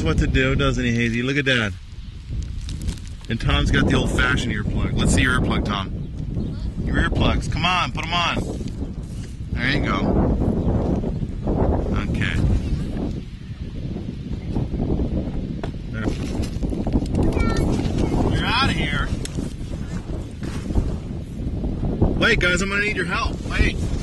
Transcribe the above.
what to do, doesn't he, Hazy? Look at Dad. And Tom's got the old-fashioned earplug. Let's see your earplug, Tom. Your earplugs. Come on, put them on. There you go. Okay. You're out of here. Wait, guys, I'm gonna need your help. Wait.